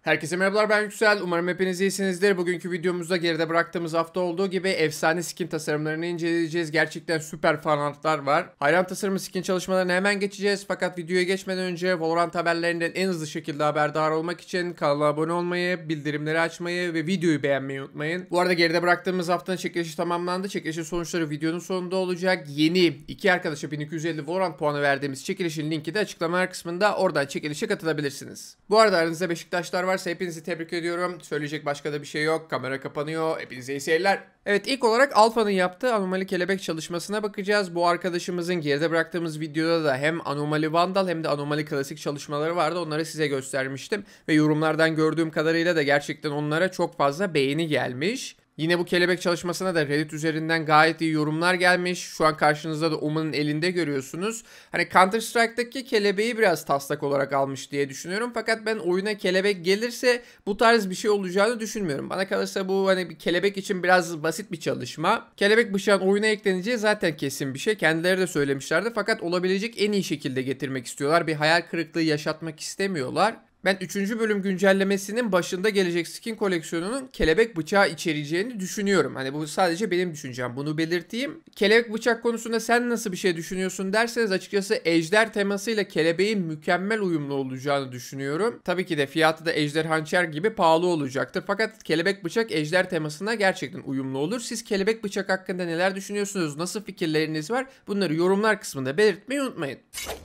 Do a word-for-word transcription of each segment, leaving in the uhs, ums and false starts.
Herkese merhabalar, ben Yüksel. Umarım hepiniz iyisinizdir. Bugünkü videomuzda geride bıraktığımız hafta olduğu gibi efsane skin tasarımlarını inceleyeceğiz. Gerçekten süper fanartlar var. Hayran tasarımı skin çalışmalarına hemen geçeceğiz. Fakat videoya geçmeden önce Valorant haberlerinden en hızlı şekilde haberdar olmak için kanala abone olmayı, bildirimleri açmayı ve videoyu beğenmeyi unutmayın. Bu arada geride bıraktığımız haftanın çekilişi tamamlandı. Çekilişin sonuçları videonun sonunda olacak. Yeni iki arkadaşa bin iki yüz elli Valorant puanı verdiğimiz çekilişin linki de açıklamalar kısmında. Oradan çekilişe katılabilirsiniz. Bu arada aranızda Beşiktaşlar var. Hepinizi tebrik ediyorum. Söyleyecek başka da bir şey yok. Kamera kapanıyor. Hepinize iyi seyirler. Evet, ilk olarak Alpha'nın yaptığı anomali kelebek çalışmasına bakacağız. Bu arkadaşımızın geride bıraktığımız videoda da hem anomali vandal hem de anomali klasik çalışmaları vardı. Onları size göstermiştim. Ve yorumlardan gördüğüm kadarıyla da gerçekten onlara çok fazla beğeni gelmiş. Yine bu kelebek çalışmasına da Reddit üzerinden gayet iyi yorumlar gelmiş. Şu an karşınızda da Omen'ın elinde görüyorsunuz. Hani Counter Strike'daki kelebeği biraz taslak olarak almış diye düşünüyorum. Fakat ben oyuna kelebek gelirse bu tarz bir şey olacağını düşünmüyorum. Bana kalırsa bu hani bir kelebek için biraz basit bir çalışma. Kelebek bıçağın oyuna ekleneceği zaten kesin bir şey. Kendileri de söylemişlerdi. Fakat olabilecek en iyi şekilde getirmek istiyorlar. Bir hayal kırıklığı yaşatmak istemiyorlar. Ben üçüncü bölüm güncellemesinin başında gelecek skin koleksiyonunun kelebek bıçağı içereceğini düşünüyorum. Hani bu sadece benim düşüncem. Bunu belirteyim. Kelebek bıçak konusunda sen nasıl bir şey düşünüyorsun derseniz açıkçası ejder temasıyla kelebeğin mükemmel uyumlu olacağını düşünüyorum. Tabii ki de fiyatı da ejder hançer gibi pahalı olacaktır. Fakat kelebek bıçak ejder temasına gerçekten uyumlu olur. Siz kelebek bıçak hakkında neler düşünüyorsunuz? Nasıl fikirleriniz var? Bunları yorumlar kısmında belirtmeyi unutmayın.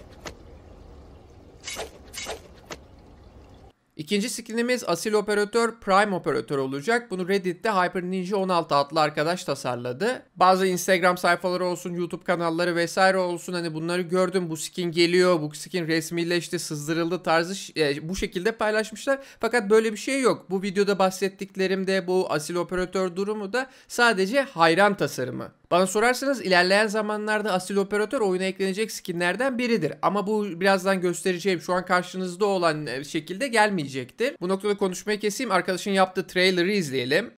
İkinci skinimiz Asil Operatör Prime Operatör olacak. Bunu Reddit'te Hyper Ninja on altı adlı arkadaş tasarladı. Bazı Instagram sayfaları olsun, YouTube kanalları vesaire olsun, hani bunları gördüm. Bu skin geliyor, bu skin resmileşti, sızdırıldı tarzı e, bu şekilde paylaşmışlar. Fakat böyle bir şey yok. Bu videoda bahsettiklerimde bu Asil Operatör durumu da sadece hayran tasarımı. Bana sorarsanız ilerleyen zamanlarda Asil Operatör oyuna eklenecek skinlerden biridir. Ama bu birazdan göstereceğim şu an karşınızda olan şekilde gelmeyecektir. Bu noktada konuşmayı keseyim. Arkadaşın yaptığı trailer'ı izleyelim.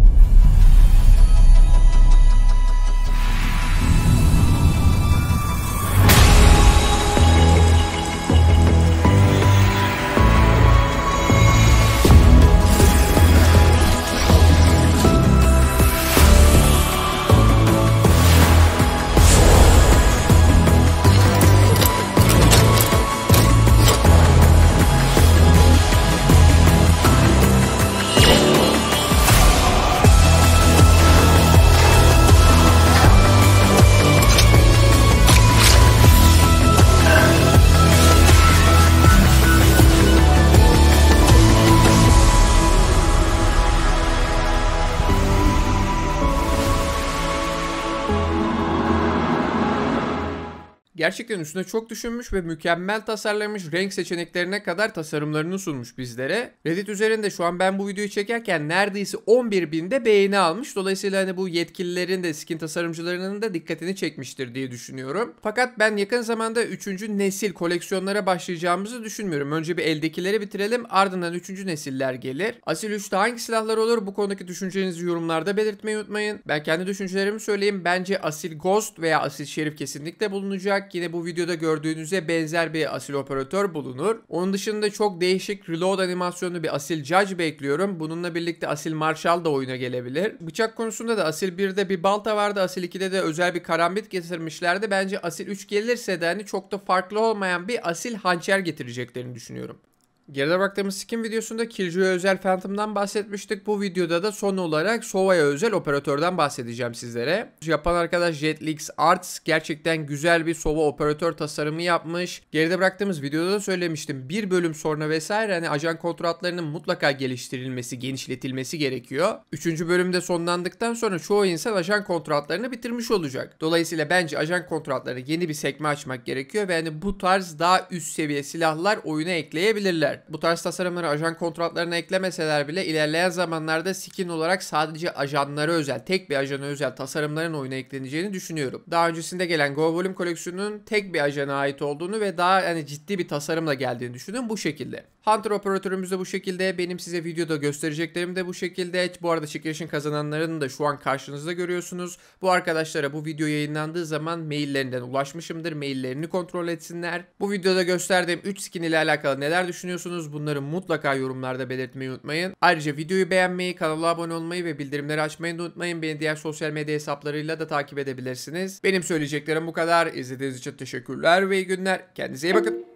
Gerçekten üstüne çok düşünmüş ve mükemmel tasarlamış, renk seçeneklerine kadar tasarımlarını sunmuş bizlere. Reddit üzerinde şu an ben bu videoyu çekerken neredeyse on bir binde beğeni almış. Dolayısıyla hani bu yetkililerin de skin tasarımcılarının da dikkatini çekmiştir diye düşünüyorum. Fakat ben yakın zamanda üçüncü nesil koleksiyonlara başlayacağımızı düşünmüyorum. Önce bir eldekileri bitirelim, ardından üçüncü nesiller gelir. Asil üçte hangi silahlar olur? Bu konudaki düşüncelerinizi yorumlarda belirtmeyi unutmayın. Ben kendi düşüncelerimi söyleyeyim. Bence Asil Ghost veya Asil Şerif kesinlikle bulunacak. Yine bu videoda gördüğünüze benzer bir Asil Operatör bulunur. Onun dışında çok değişik reload animasyonlu bir Asil Judge bekliyorum. Bununla birlikte Asil Marshall da oyuna gelebilir. Bıçak konusunda da Asil birde bir balta vardı. Asil ikide de özel bir karambit getirmişlerdi. Bence Asil üç gelirse de hani çok da farklı olmayan bir Asil hançer getireceklerini düşünüyorum. Geride bıraktığımız skin videosunda Killjoy'a özel Phantom'dan bahsetmiştik. Bu videoda da son olarak Sova'ya özel operatörden bahsedeceğim sizlere. Yapan arkadaş Jetlix Arts gerçekten güzel bir Sova operatör tasarımı yapmış. Geride bıraktığımız videoda da söylemiştim. Bir bölüm sonra vesaire hani ajan kontratlarının mutlaka geliştirilmesi, genişletilmesi gerekiyor. Üçüncü bölümde sonlandıktan sonra çoğu insan ajan kontratlarını bitirmiş olacak. Dolayısıyla bence ajan kontratlarına yeni bir sekme açmak gerekiyor ve hani bu tarz daha üst seviye silahlar oyuna ekleyebilirler. Bu tarz tasarımları ajan kontratlarına eklemeseler bile ilerleyen zamanlarda skin olarak sadece ajanlara özel, tek bir ajana özel tasarımların oyuna ekleneceğini düşünüyorum. Daha öncesinde gelen Go Volume koleksiyonunun tek bir ajana ait olduğunu ve daha hani ciddi bir tasarımla geldiğini düşünüyorum bu şekilde. Hunter operatörümüz de bu şekilde. Benim size videoda göstereceklerim de bu şekilde. Bu arada çekilişin kazananlarını da şu an karşınızda görüyorsunuz. Bu arkadaşlara bu video yayınlandığı zaman maillerinden ulaşmışımdır. Maillerini kontrol etsinler. Bu videoda gösterdiğim üç skin ile alakalı neler düşünüyorsunuz? düşünüyorsunuz? Bunları mutlaka yorumlarda belirtmeyi unutmayın. Ayrıca videoyu beğenmeyi, kanala abone olmayı ve bildirimleri açmayı da unutmayın. Beni diğer sosyal medya hesaplarıyla da takip edebilirsiniz. Benim söyleyeceklerim bu kadar. İzlediğiniz için teşekkürler ve iyi günler. Kendinize iyi bakın.